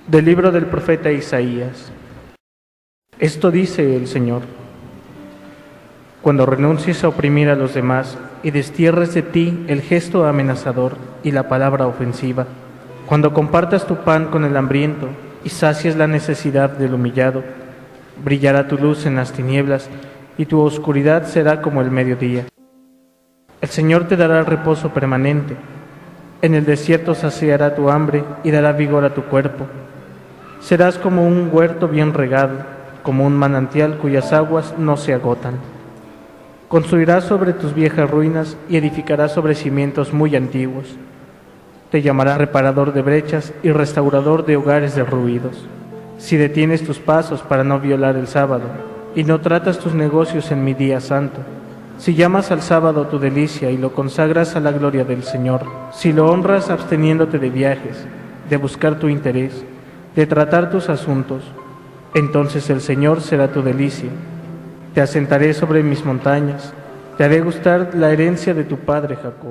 Del libro del profeta Isaías. Esto dice el Señor: cuando renuncies a oprimir a los demás y destierres de ti el gesto amenazador y la palabra ofensiva, cuando compartas tu pan con el hambriento y sacies la necesidad del humillado, brillará tu luz en las tinieblas y tu oscuridad será como el mediodía. El Señor te dará reposo permanente. En el desierto saciará tu hambre y dará vigor a tu cuerpo. Serás como un huerto bien regado, como un manantial cuyas aguas no se agotan. Construirás sobre tus viejas ruinas y edificarás sobre cimientos muy antiguos. Te llamará reparador de brechas y restaurador de hogares derruidos. Si detienes tus pasos para no violar el sábado y no tratas tus negocios en mi día santo, si llamas al sábado tu delicia y lo consagras a la gloria del Señor, si lo honras absteniéndote de viajes, de buscar tu interés, de tratar tus asuntos, entonces el Señor será tu delicia. Te asentaré sobre mis montañas, te haré gustar la herencia de tu padre Jacob.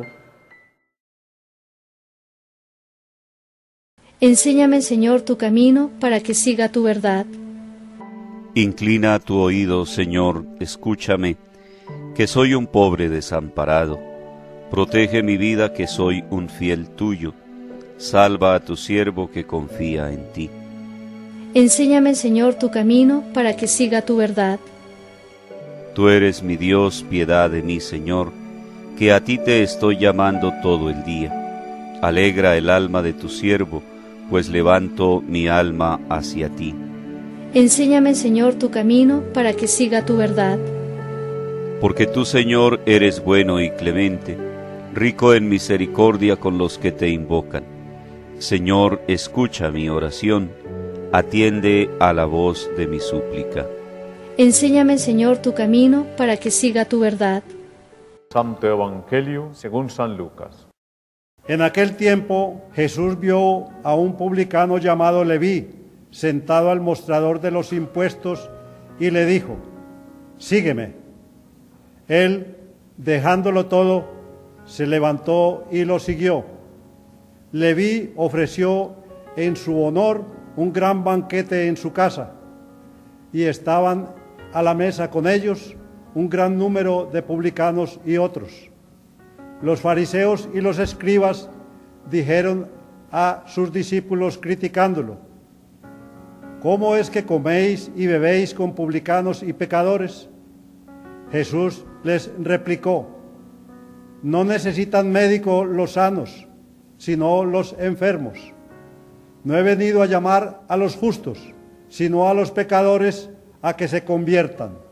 Enséñame, Señor, tu camino para que siga tu verdad. Inclina tu oído, Señor, escúchame, que soy un pobre desamparado. Protege mi vida, que soy un fiel tuyo. Salva a tu siervo que confía en ti. Enséñame, Señor, tu camino para que siga tu verdad. Tú eres mi Dios, piedad de mí, Señor, que a ti te estoy llamando todo el día. Alegra el alma de tu siervo, pues levanto mi alma hacia ti. Enséñame, Señor, tu camino para que siga tu verdad. Porque tú, Señor, eres bueno y clemente, rico en misericordia con los que te invocan. Señor, escucha mi oración, atiende a la voz de mi súplica. Enséñame, Señor, tu camino para que siga tu verdad. Santo Evangelio según San Lucas. En aquel tiempo Jesús vio a un publicano llamado Leví sentado al mostrador de los impuestos y le dijo: sígueme. Él, dejándolo todo, se levantó y lo siguió. Leví ofreció en su honor un gran banquete en su casa, y estaban a la mesa con ellos un gran número de publicanos y otros. Los fariseos y los escribas dijeron a sus discípulos criticándolo: ¿cómo es que coméis y bebéis con publicanos y pecadores? Jesús les replicó: no necesitan médico los sanos, sino los enfermos. No he venido a llamar a los justos, sino a los pecadores a que se conviertan.